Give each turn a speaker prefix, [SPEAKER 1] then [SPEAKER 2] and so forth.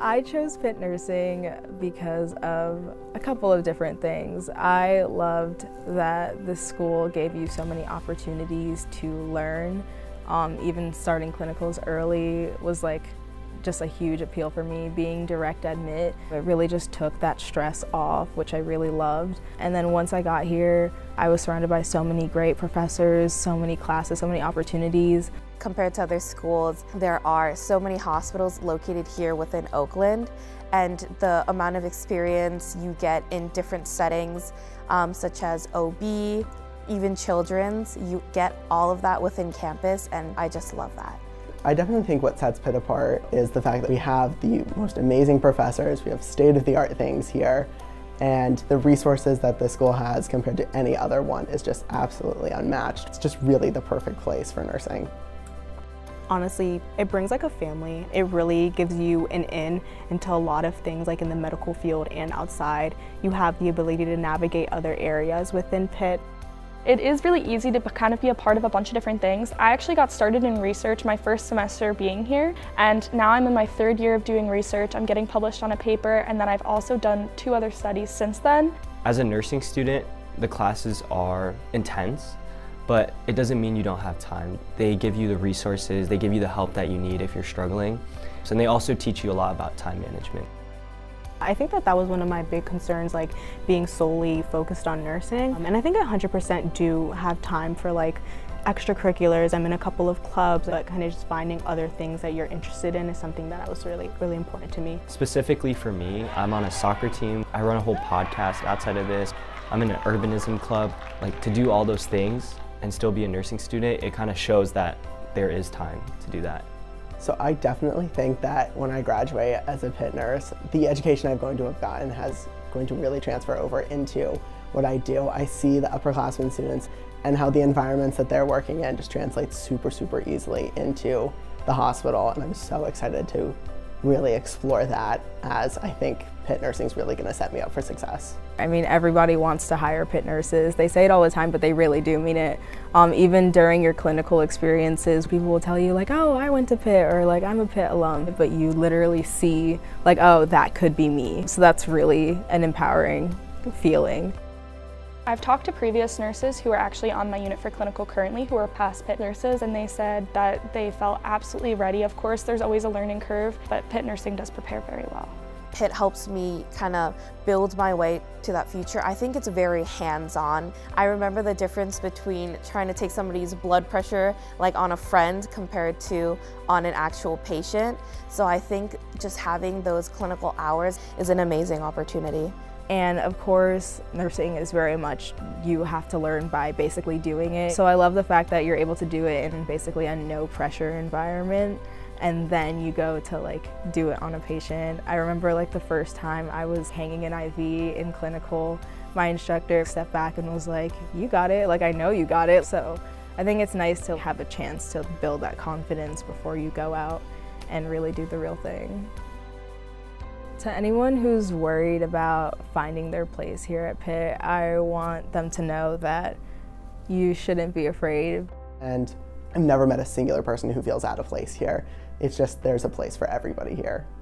[SPEAKER 1] I chose Pitt Nursing because of a couple of different things. I loved that the school gave you so many opportunities to learn. Even starting clinicals early was like just a huge appeal for me. Being direct admit, it really just took that stress off, which I really loved. And then once I got here, I was surrounded by so many great professors, so many classes, so many opportunities.
[SPEAKER 2] Compared to other schools, there are so many hospitals located here within Oakland, and the amount of experience you get in different settings, such as OB, even children's, you get all of that within campus, and I just love that.
[SPEAKER 3] I definitely think what sets Pitt apart is the fact that we have the most amazing professors, we have state-of-the-art things here, and the resources that this school has compared to any other one is just absolutely unmatched. It's just really the perfect place for nursing.
[SPEAKER 4] Honestly, it brings like a family. It really gives you an in into a lot of things like in the medical field and outside. You have the ability to navigate other areas within Pitt.
[SPEAKER 5] It is really easy to kind of be a part of a bunch of different things. I actually got started in research my first semester being here, and now I'm in my third year of doing research. I'm getting published on a paper, and then I've also done 2 other studies since then.
[SPEAKER 6] As a nursing student, the classes are intense, but it doesn't mean you don't have time. They give you the resources, they give you the help that you need if you're struggling. And they also teach you a lot about time management.
[SPEAKER 4] I think that was one of my big concerns, like being solely focused on nursing. And I think I 100% do have time for like extracurriculars. I'm in a couple of clubs, but kind of just finding other things that you're interested in is something that was really important to me.
[SPEAKER 6] Specifically for me, I'm on a soccer team. I run a whole podcast outside of this. I'm in an urbanism club. Like, to do all those things and still be a nursing student, it kind of shows that there is time to do that.
[SPEAKER 3] So I definitely think that when I graduate as a Pitt nurse, the education I'm going to have gotten is going to really transfer over into what I do. I see the upperclassmen students and how the environments that they're working in just translates super easily into the hospital, and I'm so excited to really explore that, as I think Pitt Nursing is really going to set me up for success.
[SPEAKER 1] I mean, everybody wants to hire Pitt nurses. They say it all the time, but they really do mean it. Even during your clinical experiences, people will tell you like, oh, I went to Pitt, or like, I'm a Pitt alum, but you literally see like, oh, that could be me. So that's really an empowering feeling.
[SPEAKER 5] I've talked to previous nurses who are actually on my unit for clinical currently, who are past Pitt nurses, and they said that they felt absolutely ready. Of course, there's always a learning curve, but Pitt Nursing does prepare very well.
[SPEAKER 2] Pitt helps me kind of build my way to that future. I think it's very hands-on. I remember the difference between trying to take somebody's blood pressure like on a friend compared to on an actual patient. So I think just having those clinical hours is an amazing opportunity.
[SPEAKER 1] And of course, nursing is very much, you have to learn by basically doing it. So I love the fact that you're able to do it in basically a no pressure environment, and then you go to like do it on a patient. I remember like the first time I was hanging an IV in clinical, my instructor stepped back and was like, you got it, like I know you got it. So I think it's nice to have a chance to build that confidence before you go out and really do the real thing. To anyone who's worried about finding their place here at Pitt, I want them to know that you shouldn't be afraid.
[SPEAKER 3] And I've never met a singular person who feels out of place here. It's just there's a place for everybody here.